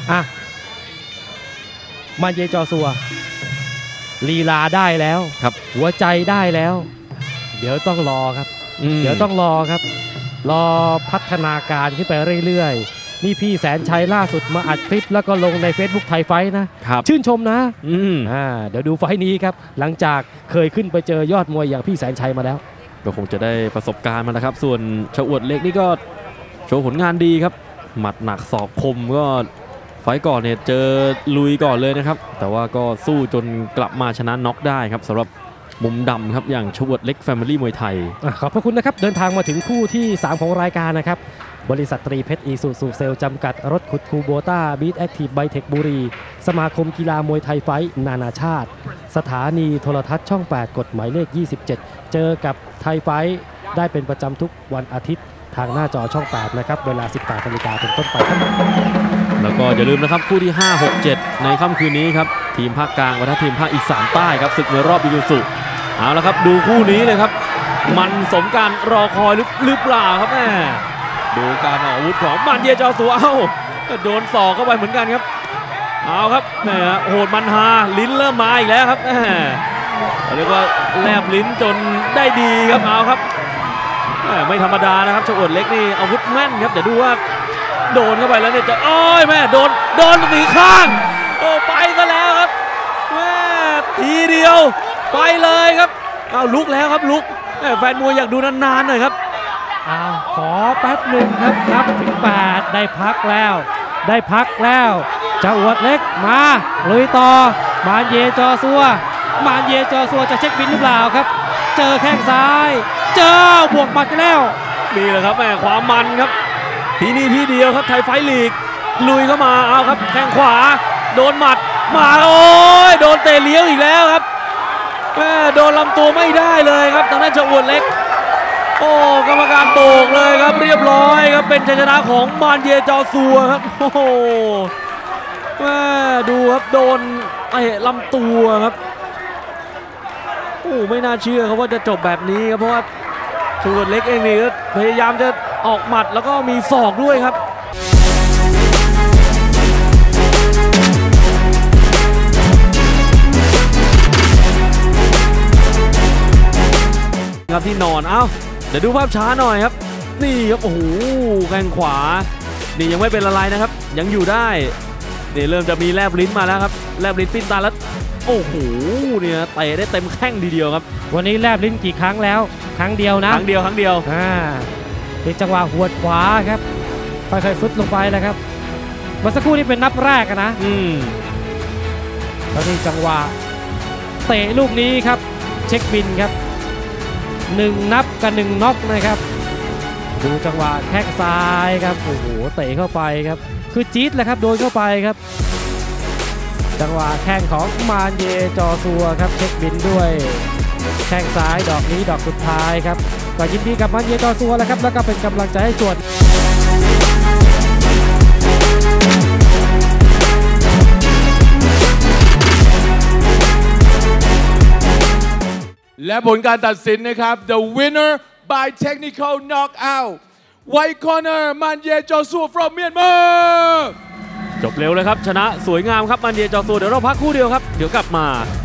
อ่ะมาเยจอซัวลีลาได้แล้วครับหัวใจได้แล้วเดี๋ยวต้องรอครับเดี๋ยวต้องรอครับรอพัฒนาการขึ้นไปเรื่อยๆนี่พี่แสนชัยล่าสุดมาอัดคลิปแล้วก็ลงใน Facebook ไทยไฟนะชื่นชมนะเดี๋ยวดูไฟนี้ครับหลังจากเคยขึ้นไปเจอยอดมวยอย่างพี่แสนชัยมาแล้วก็คงจะได้ประสบการณ์มาแล้วครับส่วนชอวดเล็กนี่ก็โชว์ผลงานดีครับหมัดหนักศอกคมก็ไฟก่อนเนี่ยเจอลุยก่อนเลยนะครับแต่ว่าก็สู้จนกลับมาชนะน็อกได้ครับสำหรับมุมดำครับอย่างชอวดเล็กแฟมิลี่มวยไทยขอบพระคุณนะครับเดินทางมาถึงคู่ที่3ของรายการนะครับบริษัทตรีเพชรอีซูซูเซลจำกัดรถขุดคูโบต้าบีทแอคทีฟไบเทคบุรีสมาคมกีฬามวยไทยไฟนานาชาติสถานีโทรทัศน์ช่อง8กฎหมายเลข27เจอกับไทยไฟได้เป็นประจำทุกวันอาทิตย์ทางหน้าจอช่อง8นะครับเวลา 18 นาฬิกาเป็นต้นไปครับแล้วก็อย่าลืมนะครับคู่ที่5 6 7ในค่ำคืนนี้ครับทีมภาคกลางวัฒนทีมภาคอีสานใต้ครับศึกในรอบอิซูซุเอาละครับดูคู่นี้เลยครับมันสมการรอคอยหรือเปล่าครับแม่ดูการออกอาวุธของมันเยจอซัวโดนศอกเข้าไปเหมือนกันครับเอาครับแม่โหดมันฮาลิ้นเริ่มมาอีกแล้วครับเรียกว่าแลบลิ้นจนได้ดีครับเอาครับไม่ธรรมดานะครับชอวดเล็กนี่อาวุธแม่นครับเดี๋ยวดูว่าโดนเข้าไปแล้วเนี่ยจะโอ้ยแม่โดนสีข้างโอ้ไปซะแล้วครับแม่ทีเดียวไปเลยครับเอาลุกแล้วครับลุกแฟนมวยอยากดูนานๆหน่อยครับขอแป๊บหนึ่งครับนับถึง8ได้พักแล้วชอวดเล็กมาลุยต่อมานเยจอซัวจะเช็คบินหรือเปล่าครับเจอแข้งซ้ายเจอบวกหมัดกันแล้วนี่แหละครับแม่ความมันครับทีนี้ทีเดียวครับไทยไฟลีกลุยเข้ามาเอาครับแข้งขวาโดนหมัดมาโอ้ยโดนเตะเลี้ยวอีกแล้วครับแม่โดนลำตัวไม่ได้เลยครับทางด้านชอวดเล็กโอ้กรรมการโบกเลยครับเรียบร้อยครับเป็นชัยชนะของมานเยจอซัวครับโอ้โหแม่ดูครับโดนเตะลำตัวครับโอ้ไม่น่าเชื่อครับว่าจะจบแบบนี้ครับเพราะว่าชอวดเล็กเองนี่ก็พยายามจะออกหมัดแล้วก็มีศอกด้วยครับครับที่นอนเดี๋ยวดูภาพช้าหน่อยครับนี่ครับโอ้โหแข้งขวานี่ยังไม่เป็นอะไรนะครับยังอยู่ได้นี่เริ่มจะมีแลบลิ้นมาแล้วครับแลบลิ้นปิ้นตาแล้วโอ้โหเนี่ยเตะได้เต็มแข้งทีเดียวครับวันนี้แลบลิ้นกี่ครั้งแล้วครั้งเดียวนะครั้งเดียวเป็นจังหวะหัวขวาครับค่อยๆซุดลงไปแล้วครับเมื่อสักครู่นี้เป็นนับแรกนะแล้วนี่จังหวะเตะลูกนี้ครับเช็คบินครับ1นับกับ1น็อกนะครับดูจังหวะแข้งซ้ายครับโอ้โหเตะเข้าไปครับคือจี๊ดแหละครับโดนเข้าไปครับจังหวะแข้งของมานเยจอซัวครับเช็คบินด้วยแข้งซ้ายดอกนี้ดอกสุดท้ายครับก็ยินดีกับมานเยจอซัวแล้วครับแล้วก็เป็นกำลังใจให้จวดและผลการตัดสินนะครับ The winner by technical knockout White corner มันเยจอซัว from Myanmar จบเร็วเลยครับชนะสวยงามครับมันเยจอซัวเดี๋ยวเราพักคู่เดียวครับเดี๋ยวกลับมา